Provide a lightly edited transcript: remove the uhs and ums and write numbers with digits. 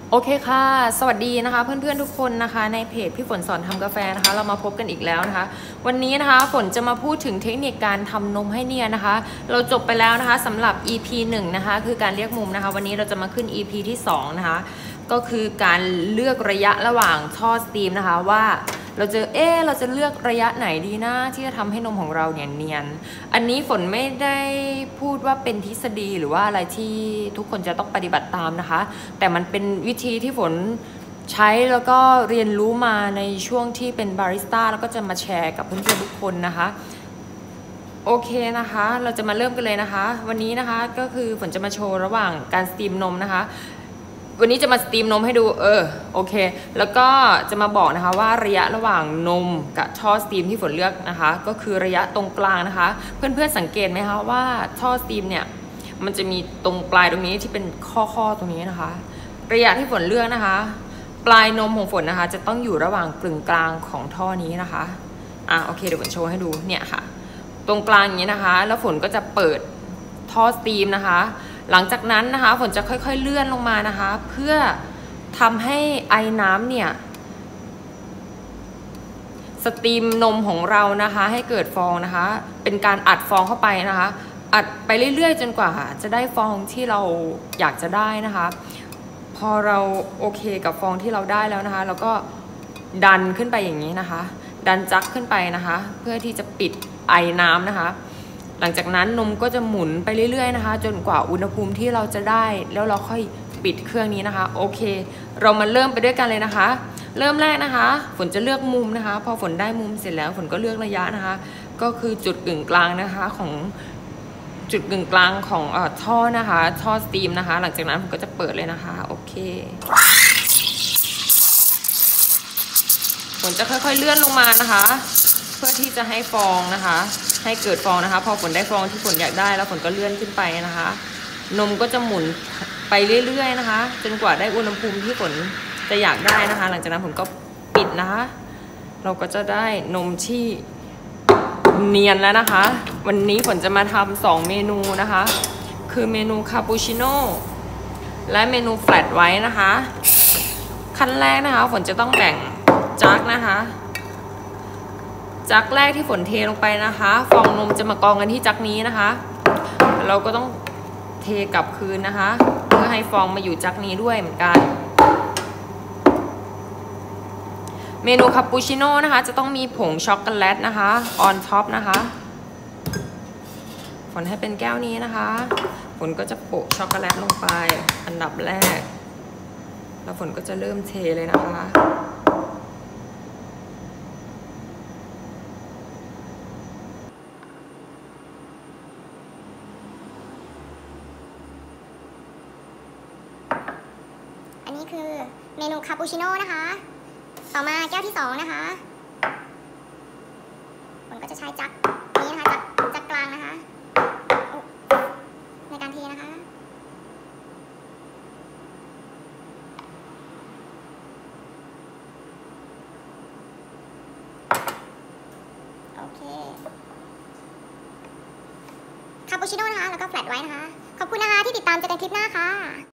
โอเคค่ะสวัสดีนะคะเพื่อนๆทุกคนนะคะในเพจพี่ฝนสอนทำกาแฟนะคะเรามาพบกันอีกแล้วนะคะวันนี้นะคะฝนจะมาพูดถึงเทคนิคการทำนมให้เนียนนะคะเราจบไปแล้วนะคะสำหรับ EP 1นะคะคือการเรียกมุมนะคะวันนี้เราจะมาขึ้น EP ที่2นะคะก็คือการเลือกระยะระหว่างท่อสตีมนะคะว่าเราจะเลือกระยะไหนดีนะที่จะทำให้นมของเราเนียนอันนี้ฝนไม่ได้พูดว่าเป็นทฤษฎีหรือว่าอะไรที่ทุกคนจะต้องปฏิบัติตามนะคะแต่มันเป็นวิธีที่ฝนใช้แล้วก็เรียนรู้มาในช่วงที่เป็นบาริสต้าแล้วก็จะมาแชร์กับเพื่อนๆทุกคนนะคะโอเคนะคะเราจะมาเริ่มกันเลยนะคะวันนี้นะคะก็คือฝนจะมาโชว์ระหว่างการสตีมนมนะคะวันนี้จะมาสตีมนมให้ดูโอเคแล้วก็จะมาบอกนะคะว่าระยะระหว่างนมกับท่อสตีมที่ฝนเลือกนะคะก็คือระยะตรงกลางนะคะเพื่อนๆสังเกตไหมคะว่าท่อสตีมเนี่ยมันจะมีตรงปลายตรงนี้ที่เป็นข้อตรงนี้นะคะระยะที่ฝนเลือกนะคะปลายนมของฝนนะคะจะต้องอยู่ระหว่างกึ่งกลางของท่อนี้นะคะโอเคเดี๋ยวฝนโชว์ให้ดูเนี่ยค่ะตรงกลางอย่างนี้นะคะแล้วฝนก็จะเปิดท่อสตีมนะคะหลังจากนั้นนะคะฝนจะค่อยๆเลื่อนลงมานะคะเพื่อทำให้ไอ้น้ำเนี่ยสตีมนมของเรานะคะให้เกิดฟองนะคะเป็นการอัดฟองเข้าไปนะคะอัดไปเรื่อยๆจนกว่าจะได้ฟองที่เราอยากจะได้นะคะพอเราโอเคกับฟองที่เราได้แล้วนะคะเราก็ดันขึ้นไปอย่างนี้นะคะดันจักขึ้นไปนะคะเพื่อที่จะปิดไอ้น้ำนะคะหลังจากนั้นนมก็จะหมุนไปเรื่อยๆนะคะจนกว่าอุณหภูมิที่เราจะได้แล้วเราค่อยปิดเครื่องนี้นะคะโอเคเรามาเริ่มไปด้วยกันเลยนะคะเริ่มแรกนะคะฝนจะเลือกมุมนะคะพอฝนได้มุมเสร็จแล้วฝนก็เลือกระยะนะคะก็คือจุดกึ่งกลางนะคะของจุดกึ่งกลางของท่อนะคะท่อสตีมนะคะหลังจากนั้นผมก็จะเปิดเลยนะคะโอเคฝนจะค่อยๆเลื่อนลงมานะคะเพื่อที่จะให้ฟองนะคะให้เกิดฟองนะคะพอฝนได้ฟองที่ฝนอยากได้แล้วฝนก็เลื่อนขึ้นไปนะคะนมก็จะหมุนไปเรื่อยๆนะคะจนกว่าได้อุณหภูมิที่ฝนจะอยากได้นะคะหลังจากนั้นผมก็ปิดนะคะเราก็จะได้นมที่เนียนแล้วนะคะวันนี้ฝนจะมาทำ2เมนูนะคะคือเมนูคาปูชิโน่และเมนูแฟลตไว้นะคะขั้นแรกนะคะฝนจะต้องแบ่งจักนะคะจักแรกที่ฝนเทลงไปนะคะฟองนมจะมากองกันที่จักนี้นะคะเราก็ต้องเทกลับคืนนะคะเพื่อให้ฟองมาอยู่จักนี้ด้วยเหมือนกันเมนูคาปูชิโน่นะคะจะต้องมีผงช็อกโกแลตนะคะออนท็อปนะคะฝนให้เป็นแก้วนี้นะคะฝนก็จะโปะช็อกโกแลตลงไปอันดับแรกแล้วฝนก็จะเริ่มเทเลยนะคะอันนี้คือเมนูคาปูชิโน่นะคะต่อมาแก้วที่2นะคะผมก็จะใช้จักนี้นะคะจักกลางนะคะในการเทนะคะโอเคคาปูชิโน่นะคะแล้วก็แฟลตไว้นะคะขอบคุณนะคะที่ติดตามเจอกันคลิปหน้าค่ะ